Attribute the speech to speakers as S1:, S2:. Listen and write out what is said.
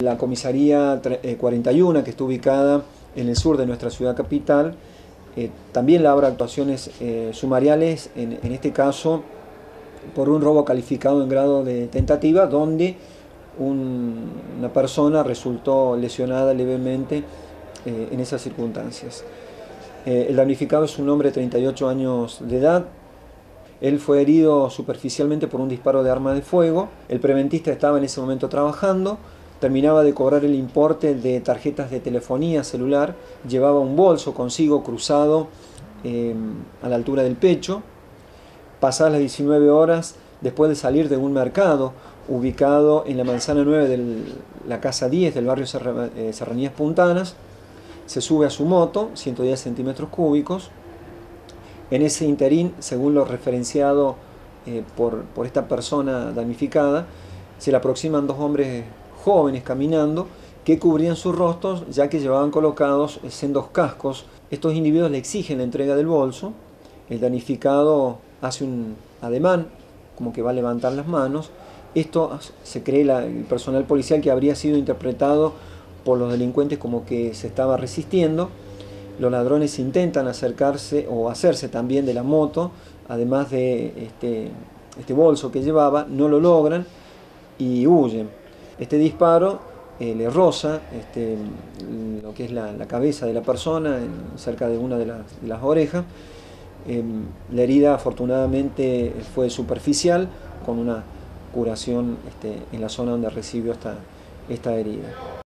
S1: La comisaría 41, que está ubicada en el sur de nuestra ciudad capital, también labra actuaciones sumariales, en este caso por un robo calificado en grado de tentativa, donde una persona resultó lesionada levemente en esas circunstancias. El damnificado es un hombre de 38 años de edad. Él fue herido superficialmente por un disparo de arma de fuego. El preventista estaba en ese momento trabajando, terminaba de cobrar el importe de tarjetas de telefonía celular, llevaba un bolso consigo cruzado a la altura del pecho. Pasadas las 19 horas, después de salir de un mercado ubicado en la manzana 9 de la casa 10 del barrio Serranías Puntanas, se sube a su moto, 110 centímetros cúbicos. En ese interín, según lo referenciado por esta persona damnificada, se le aproximan dos hombres jóvenes caminando que cubrían sus rostros, ya que llevaban colocados sendos cascos. Estos individuos le exigen la entrega del bolso. El damnificado hace un ademán, como que va a levantar las manos. Esto se cree el personal policial que habría sido interpretado por los delincuentes como que se estaba resistiendo. Los ladrones intentan acercarse o hacerse también de la moto, además de este bolso que llevaba, no lo logran y huyen. Este disparo le roza lo que es la cabeza de la persona, cerca de una de las orejas. La herida afortunadamente fue superficial, con una curación en la zona donde recibió esta herida.